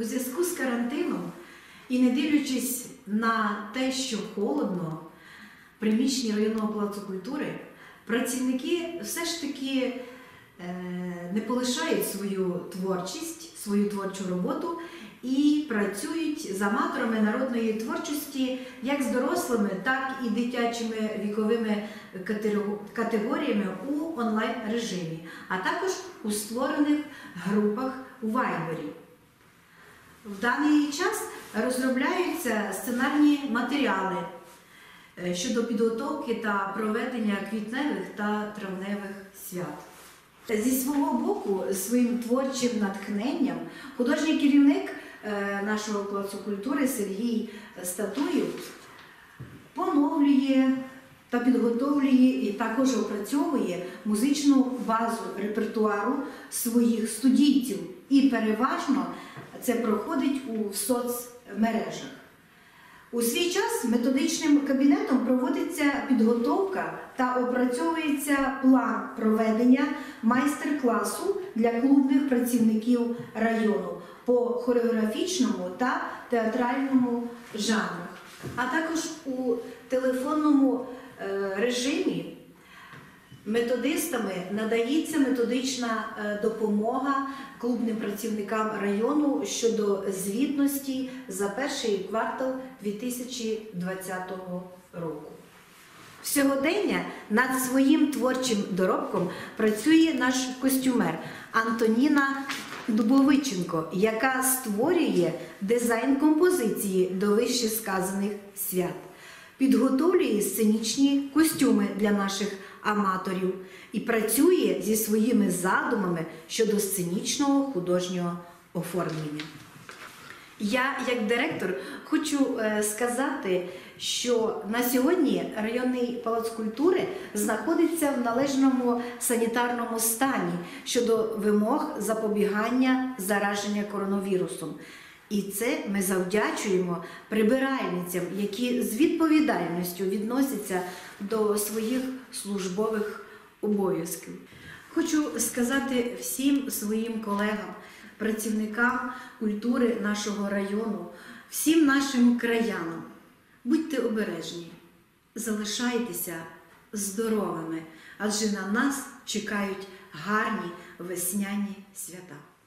У зв'язку з карантином і не дивлячись на те, що холодно, в приміщенні районного палацу культури, працівники все ж таки не полишають свою творчість, свою творчу роботу і працюють з аматорами народної творчості як з дорослими, так і дитячими віковими категоріями у онлайн-режимі, а також у створених групах у Вайбері. В даний час розробляються сценарні матеріали щодо підготовки та проведення квітневих та травневих свят. Зі свого боку, своїм творчим натхненням художній керівник нашого палацу культури Сергій Статуєв поновлює та підготовлює і також опрацьовує музичну базу репертуару своїх студійців. І переважно це проходить у соцмережах. У свій час методичним кабінетом проводиться підготовка та опрацьовується план проведення майстер-класу для клубних працівників району по хореографічному та театральному жанрах. А також у телефонному режимі методистами надається методична допомога клубним працівникам району щодо звітності за перший квартал 2020 року. Сьогодення над своїм творчим доробком працює наш костюмер Антоніна Дубовиченко, яка створює дизайн композиції до вищесказаних свят, підготовлює сценічні костюми для наших аматорів і працює зі своїми задумами щодо сценічного художнього оформлення. Я, як директор, хочу сказати, що на сьогодні районний палац культури знаходиться в належному санітарному стані щодо вимог запобігання зараження коронавірусом. І це ми завдячуємо прибиральницям, які з відповідальністю відносяться до своїх службових обов'язків. Хочу сказати всім своїм колегам, працівникам культури нашого району, всім нашим краянам: будьте обережні, залишайтеся здоровими, адже на нас чекають гарні весняні свята.